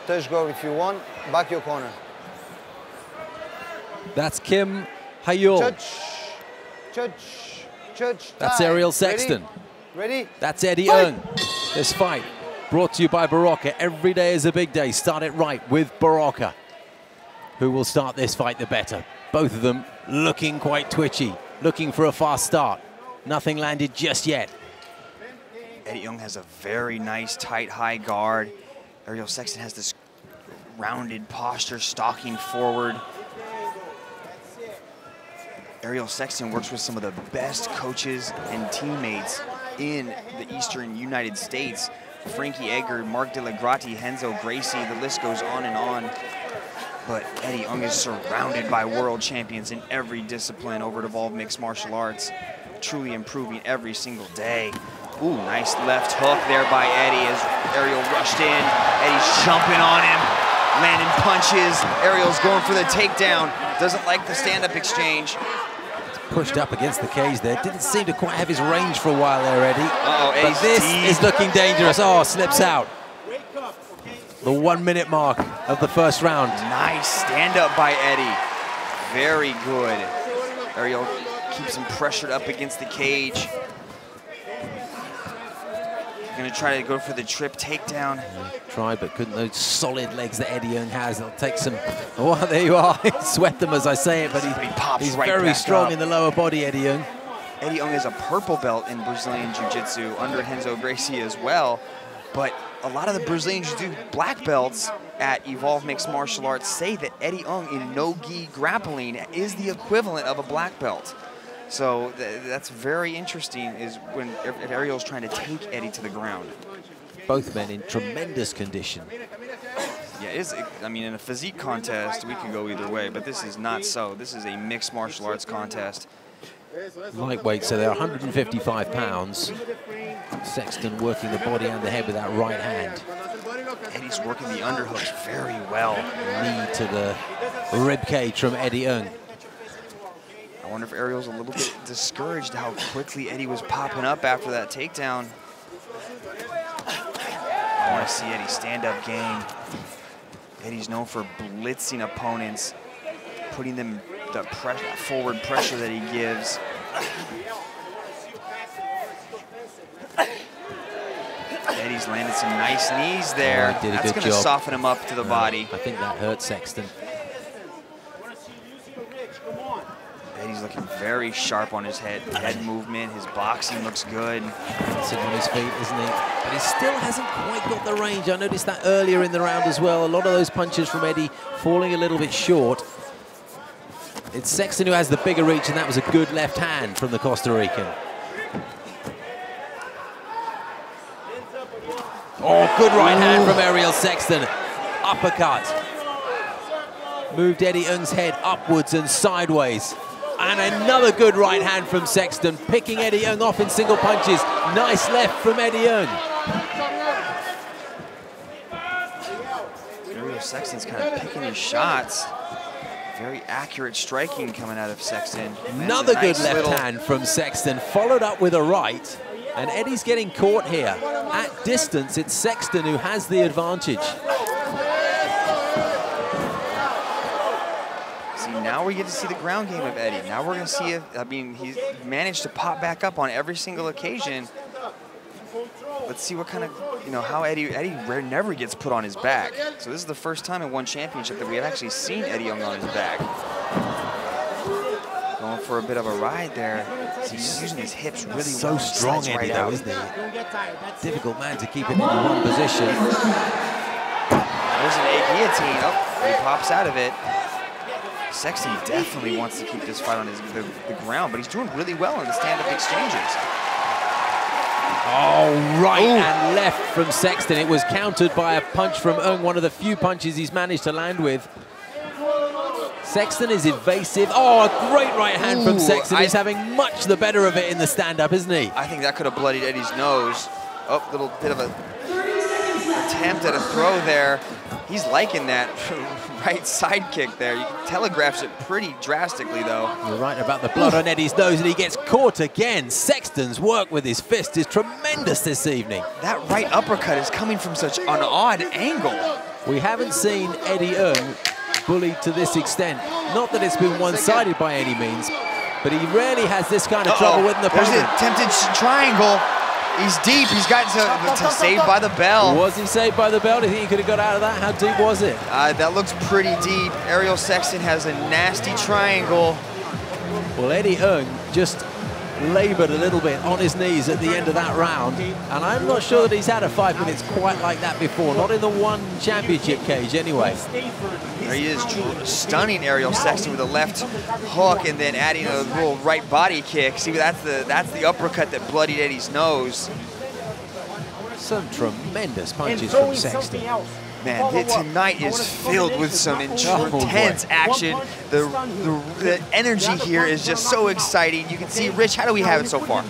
touch go if you want. Back your corner. That's Kim Hayul. Judge. That's Ariel Sexton. Ready? That's Eddie Ng. This fight brought to you by Barocca. Every day is a big day. Start it right with Barocca. Who will start this fight the better? Both of them looking quite twitchy, looking for a fast start. Nothing landed just yet. Eddie Ng has a very nice, tight, high guard. Ariel Sexton has this rounded posture, stalking forward. Ariel Sexton works with some of the best coaches and teammates in the Eastern United States. Frankie Edgar, Mark De La Grati, Renzo Gracie, the list goes on and on. But Eddie Ng is surrounded by world champions in every discipline over at Evolve Mixed Martial Arts, truly improving every single day. Ooh, nice left hook there by Eddie as Ariel rushed in. Eddie's jumping on him, landing punches. Ariel's going for the takedown. Doesn't like the stand-up exchange. Pushed up against the cage there. Didn't seem to quite have his range for a while there, Eddie. Eddie's but this deep. is looking dangerous. Oh, slips out. The 1 minute mark of the first round. Nice stand-up by Eddie. Very good. Ariel keeps him pressured up against the cage. Gonna try to go for the trip takedown. Tried, but couldn't. Those solid legs that Eddie Ng has. They'll take some. Oh, there you are. Sweat them as I say it, but he's right very back strong up. in the lower body, Eddie Ng. Eddie Ng is a purple belt in Brazilian Jiu-Jitsu under Renzo Gracie as well. But a lot of the Brazilian Jiu-Jitsu black belts at Evolve Mixed Martial Arts say that Eddie Ng in no-gi grappling is the equivalent of a black belt. So that's very interesting, is when if Ariel's trying to take Eddie to the ground. Both men in tremendous condition. Yeah, I mean, in a physique contest, we could go either way, but this is not so. This is a mixed martial arts contest. Lightweight, so they're 155 pounds. Sexton working the body and the head with that right hand. Eddie's working the underhooks very well. Knee to the rib cage from Eddie Ng. I wonder if Ariel's a little bit discouraged how quickly Eddie was popping up after that takedown. I want to see Eddie stand-up game. Eddie's known for blitzing opponents, putting them the forward pressure that he gives. Eddie's landed some nice knees there. He did a That's good going to job. soften him up to the body. I think that hurt Sexton. Eddie's looking very sharp on his head movement. His boxing looks good. Sitting on his feet, isn't he? But he still hasn't quite got the range. I noticed that earlier in the round as well. A lot of those punches from Eddie falling a little bit short. It's Sexton who has the bigger reach, and that was a good left hand from the Costa Rican. Oh, good right hand from Ariel Sexton. Uppercut. Moved Eddie Ng's head upwards and sideways. And another good right hand from Sexton, picking Eddie Ng off in single punches. Nice left from Eddie Ng. Ariel Sexton's kind of picking his shots. Very accurate striking coming out of Sexton. Another good left hand from Sexton, followed up with a right. And Eddie's getting caught here. At distance, it's Sexton who has the advantage. Now we get to see the ground game of Eddie. Now we're going to see if, I mean, he's managed to pop back up on every single occasion. Let's see what kind of, how Eddie never gets put on his back. So this is the first time in one championship that we have actually seen Eddie Ng on his back. Going for a bit of a ride there. He's using his hips really well. So strong, Eddie, though, isn't he? Difficult man to keep it in one position. There's an A guillotine. Oh, he pops out of it. Sexton definitely wants to keep this fight on the ground, but he's doing really well in the stand-up exchanges. Oh, right and left from Sexton. It was countered by a punch from Ng, one of the few punches he's managed to land with. Sexton is evasive. Oh, a great right hand from Sexton. He's having much the better of it in the stand-up, isn't he? I think that could have bloodied Eddie's nose. Oh, little bit of a attempt at a throw there. He's liking that right side kick there. He telegraphs it pretty drastically, though. You're right about the blood on Eddie's nose, and he gets caught again. Sexton's work with his fist is tremendous this evening. That right uppercut is coming from such an odd angle. We haven't seen Eddie Ng bullied to this extent. Not that it's been one-sided by any means, but he rarely has this kind of trouble with an opponent. There's an attempted triangle. He's deep. He's got to saved by the bell. Was he saved by the bell? Do you think he could have got out of that? How deep was it? That looks pretty deep. Ariel Sexton has a nasty triangle. Well, Eddie Ng just labored a little bit on his knees at the end of that round, and I'm not sure that he's had a 5 minutes quite like that before, not in the one championship cage anyway. There he is, stunning Ariel Sexton with a left hook and then adding a little right body kick. See, that's the uppercut that bloodied Eddie's nose. Some tremendous punches from Sexton. Man, tonight is filled with some intense action. The energy here is just so exciting. You can see, Rich, how do we have it so far?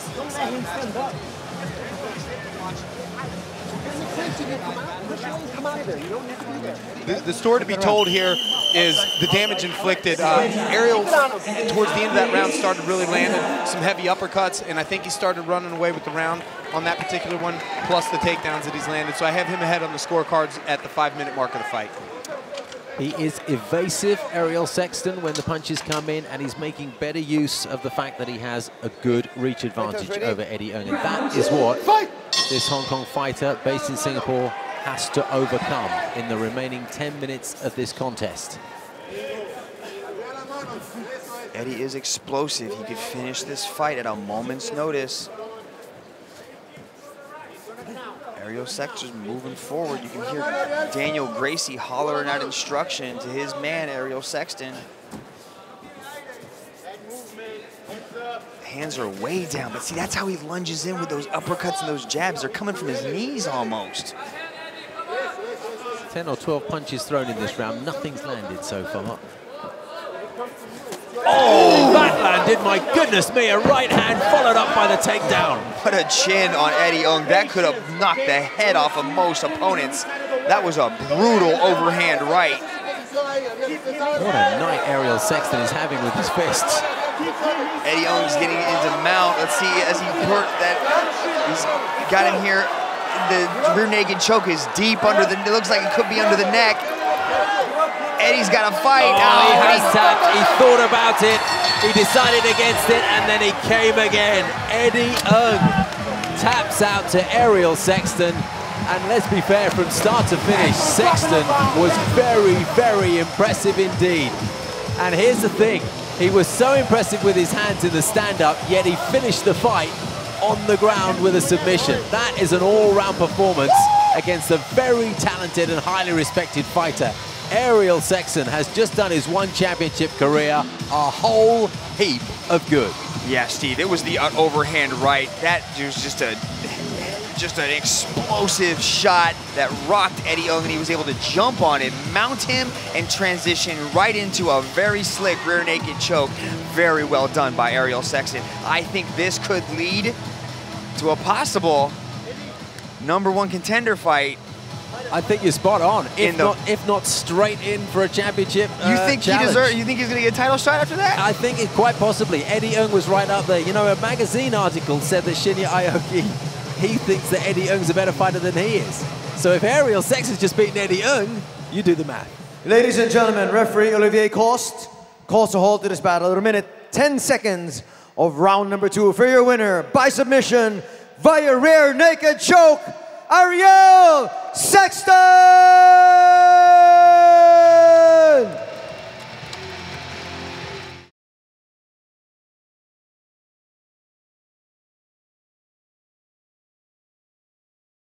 The story to be told here is the damage inflicted. Ariel, towards the end of that round, started really landing some heavy uppercuts, and I think he started running away with the round on that particular one, plus the takedowns that he's landed. So I have him ahead on the scorecards at the 5-minute mark of the fight. He is evasive, Ariel Sexton, when the punches come in, and he's making better use of the fact that he has a good reach advantage over Eddie Ng. And that is what this Hong Kong fighter based in Singapore has to overcome in the remaining 10 minutes of this contest. Eddie is explosive. He could finish this fight at a moment's notice. Ariel Sexton's moving forward. You can hear Daniel Gracie hollering out instruction to his man, Ariel Sexton. Hands are way down, but see, that's how he lunges in with those uppercuts and those jabs. They're coming from his knees almost. 10 or 12 punches thrown in this round. Nothing's landed so far. Oh, that landed, my goodness me, a right hand followed up by the takedown. What a chin on Eddie Ng. That could have knocked the head off of most opponents. That was a brutal overhand right. What a night Ariel Sexton is having with his fists. Eddie Ng's getting into mount. Let's see, as he hurt that, he's got him here. The rear naked choke is deep under the, it looks like it could be under the neck. Eddie's got to fight. Oh, he has tapped, he thought about it, he decided against it, and then he came again. Eddie Ng taps out to Ariel Sexton, and let's be fair, from start to finish, Sexton was very, very impressive indeed. And here's the thing, he was so impressive with his hands in the stand-up, yet he finished the fight on the ground with a submission. That is an all-round performance against a very talented and highly respected fighter. Ariel Sexton has just done his one championship career a whole heap of good. Yeah, Steve, it was the overhand right. That was just an explosive shot that rocked Eddie Ng, and he was able to jump on it, mount him, and transition right into a very slick rear naked choke. Very well done by Ariel Sexton. I think this could lead to a possible #1 contender fight. I think you're spot on. If not straight in for a championship You think challenge. You think he's going to get a title shot after that? I think it quite possibly. Eddie Ng was right up there. You know, a magazine article said that Shinya Aoki, he thinks that Eddie Ng's a better fighter than he is. So if Ariel Sexton's just beaten Eddie Ng, you do the math. Ladies and gentlemen, referee Olivier Coste calls a halt to this battle at a minute 10 seconds of round #2 for your winner by submission via rear naked choke, Ariel Sexton!